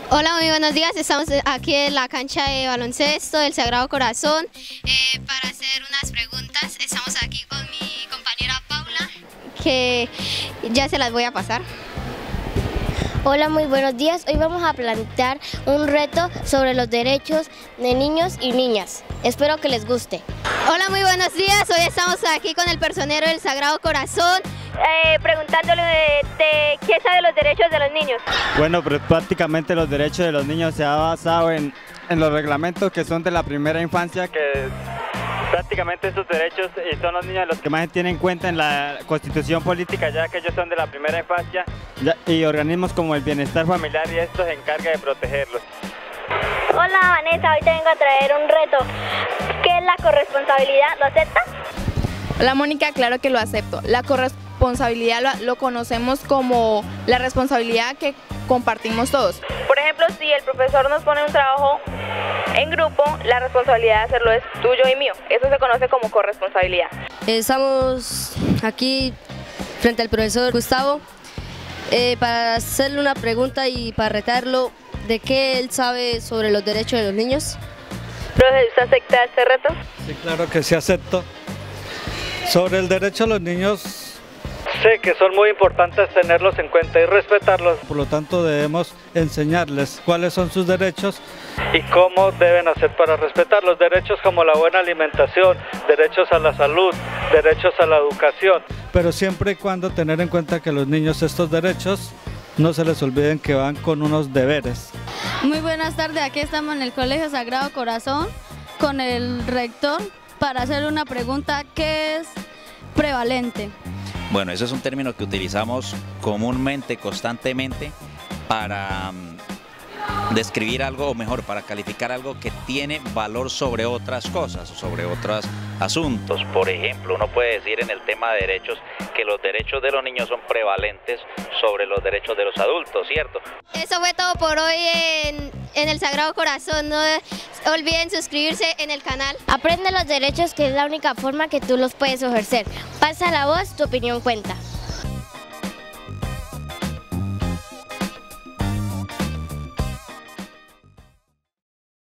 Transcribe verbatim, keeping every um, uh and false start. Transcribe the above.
Hola, muy buenos días. Estamos aquí en la cancha de baloncesto del Sagrado Corazón eh, para hacer unas preguntas. Estamos aquí con mi compañera Paula, que ya se las voy a pasar. Hola, muy buenos días. Hoy vamos a plantear un reto sobre los derechos de niños y niñas. Espero que les guste. Hola, muy buenos días. Hoy estamos aquí con el personero del Sagrado Corazón, eh, preguntándole de, de qué sabe de los derechos de los niños. Bueno, pues prácticamente los derechos de los niños se ha basado en, en los reglamentos que son de la primera infancia, que prácticamente estos derechos y son los niños los que más se tienen en cuenta en la constitución política, ya que ellos son de la primera infancia, ya, y organismos como el bienestar familiar y esto se encarga de protegerlos. Hola Vanessa, hoy te vengo a traer un reto. ¿Qué es la corresponsabilidad? ¿Lo aceptas? Hola Mónica, claro que lo acepto. La corresponsabilidad lo, lo conocemos como la responsabilidad que compartimos todos. Por ejemplo, si el profesor nos pone un trabajo en grupo, la responsabilidad de hacerlo es tuyo y mío. Eso se conoce como corresponsabilidad. Estamos aquí frente al profesor Gustavo eh, para hacerle una pregunta y para retarlo de qué él sabe sobre los derechos de los niños. Profe, ¿usted acepta este reto? Sí, claro que sí acepto. Sobre el derecho de los niños, sé que son muy importantes tenerlos en cuenta y respetarlos. Por lo tanto, debemos enseñarles cuáles son sus derechos y cómo deben hacer para respetar los derechos, como la buena alimentación, derechos a la salud, derechos a la educación. Pero siempre y cuando tener en cuenta que los niños estos derechos no se les olviden que van con unos deberes. Muy buenas tardes, aquí estamos en el Colegio Sagrado Corazón con el rector para hacer una pregunta: ¿qué es prevalente? Bueno, eso es un término que utilizamos comúnmente, constantemente, para um, describir algo, o mejor, para calificar algo que tiene valor sobre otras cosas, sobre otros asuntos. Por ejemplo, uno puede decir en el tema de derechos que los derechos de los niños son prevalentes sobre los derechos de los adultos, ¿cierto? Eso fue todo por hoy en, en el Sagrado Corazón. No olviden suscribirse en el canal. Aprende los derechos, que es la única forma que tú los puedes ejercer. Pasa la voz, tu opinión cuenta.